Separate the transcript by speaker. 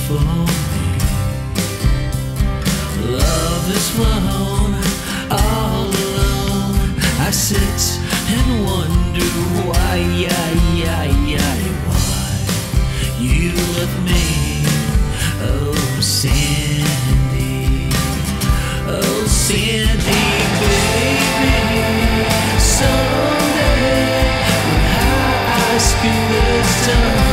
Speaker 1: for me. Love is flown all alone. I sit and wonder why you left me. Oh, Sandy, oh, Sandy, baby. Someday when high school is done,